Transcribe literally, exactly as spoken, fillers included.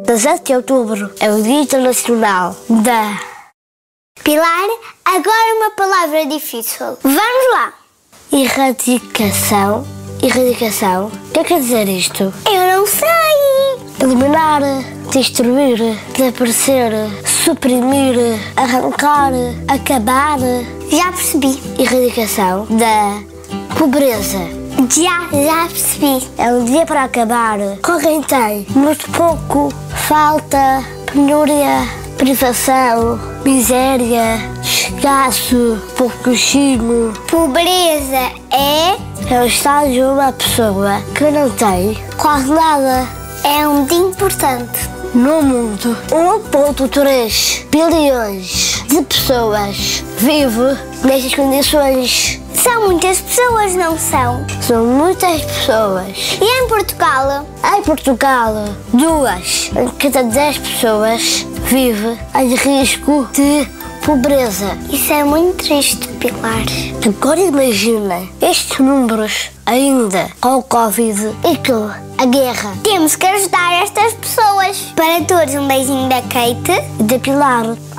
dezessete de outubro é o Dia Internacional da Pilar, agora uma palavra difícil. Vamos lá. Erradicação. Erradicação. O que é que quer dizer isto? Eu não sei. Eliminar, destruir, desaparecer, suprimir, arrancar, acabar. Já percebi. Erradicação da pobreza. Já, já percebi. É um dia para acabar com quem tem muito pouco, falta, penúria, privação, miséria, escasso, pouquíssimo. Pobreza é... É o estado de uma pessoa que não tem quase nada. É um dia importante. No mundo, um vírgula três bilhões de pessoas vivem nestas condições. São muitas pessoas, não são? São muitas pessoas. E em Portugal? Em Portugal, duas em cada dez pessoas vive em risco de pobreza. Isso é muito triste, Pilar. Agora imagina estes números ainda com o Covid e com a guerra. Temos que ajudar estas pessoas. Para todos, um beijinho da Kate e da Pilar.